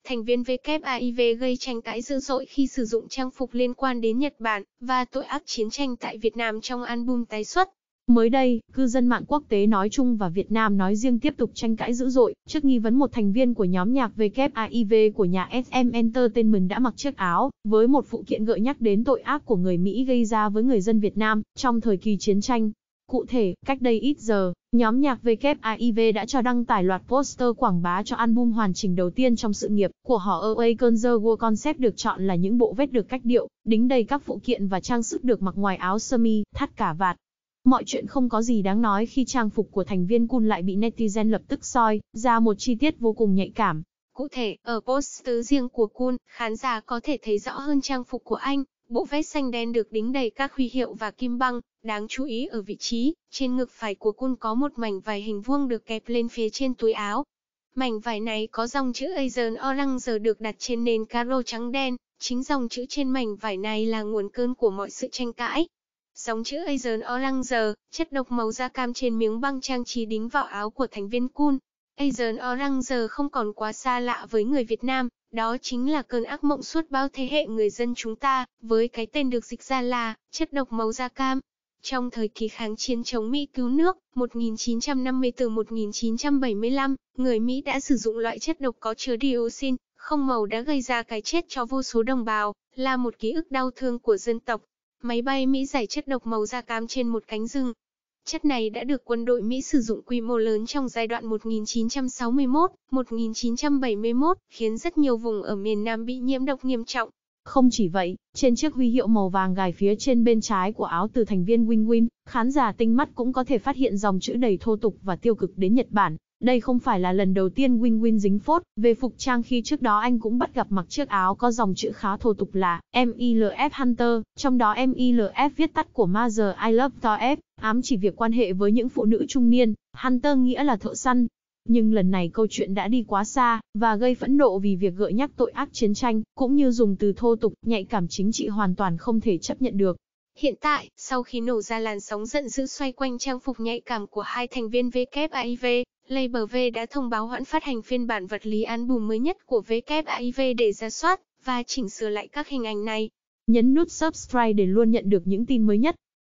thành viên WAIV gây tranh cãi dữ dội khi sử dụng trang phục liên quan đến Nhật Bản và tội ác chiến tranh tại Việt Nam trong album tái xuất. Mới đây, cư dân mạng quốc tế nói chung và Việt Nam nói riêng tiếp tục tranh cãi dữ dội, trước nghi vấn một thành viên của nhóm nhạc WAIV của nhà SM Entertainment đã mặc chiếc áo, với một phụ kiện gợi nhắc đến tội ác của người Mỹ gây ra với người dân Việt Nam, trong thời kỳ chiến tranh. Cụ thể, cách đây ít giờ, nhóm nhạc WAIV đã cho đăng tải loạt poster quảng bá cho album hoàn chỉnh đầu tiên trong sự nghiệp của họ Awaken the World. Concept được chọn là những bộ vest được cách điệu, đính đầy các phụ kiện và trang sức được mặc ngoài áo sơ mi, thắt cà vạt. Mọi chuyện không có gì đáng nói khi trang phục của thành viên Cool lại bị netizen lập tức soi ra một chi tiết vô cùng nhạy cảm. Cụ thể, ở poster riêng của Cool, khán giả có thể thấy rõ hơn trang phục của anh. Bộ vest xanh đen được đính đầy các huy hiệu và kim băng. Đáng chú ý ở vị trí, trên ngực phải của Cool có một mảnh vải hình vuông được kẹp lên phía trên túi áo. Mảnh vải này có dòng chữ Asian Orange được đặt trên nền caro trắng đen. Chính dòng chữ trên mảnh vải này là nguồn cơn của mọi sự tranh cãi. Dòng chữ Asian Orange, chất độc màu da cam trên miếng băng trang trí đính vào áo của thành viên Cool. Asian Orange không còn quá xa lạ với người Việt Nam, đó chính là cơn ác mộng suốt bao thế hệ người dân chúng ta, với cái tên được dịch ra là chất độc màu da cam. Trong thời kỳ kháng chiến chống Mỹ cứu nước, 1950–1975, người Mỹ đã sử dụng loại chất độc có chứa dioxin, không màu đã gây ra cái chết cho vô số đồng bào, là một ký ức đau thương của dân tộc. Máy bay Mỹ rải chất độc màu da cam trên một cánh rừng. Chất này đã được quân đội Mỹ sử dụng quy mô lớn trong giai đoạn 1961–1971, khiến rất nhiều vùng ở miền Nam bị nhiễm độc nghiêm trọng. Không chỉ vậy, trên chiếc huy hiệu màu vàng gài phía trên bên trái của áo từ thành viên Win, khán giả tinh mắt cũng có thể phát hiện dòng chữ đầy thô tục và tiêu cực đến Nhật Bản. Đây không phải là lần đầu tiên Win dính phốt về phục trang khi trước đó anh cũng bắt gặp mặc chiếc áo có dòng chữ khá thô tục là MILF Hunter, trong đó MILF viết tắt của Mother I Love Thor F, ám chỉ việc quan hệ với những phụ nữ trung niên, Hunter nghĩa là thợ săn. Nhưng lần này câu chuyện đã đi quá xa, và gây phẫn nộ vì việc gợi nhắc tội ác chiến tranh, cũng như dùng từ thô tục, nhạy cảm chính trị hoàn toàn không thể chấp nhận được. Hiện tại, sau khi nổ ra làn sóng giận dữ xoay quanh trang phục nhạy cảm của hai thành viên WAIV, Label V đã thông báo hoãn phát hành phiên bản vật lý album mới nhất của WAIV để rà soát và chỉnh sửa lại các hình ảnh này. Nhấn nút subscribe để luôn nhận được những tin mới nhất.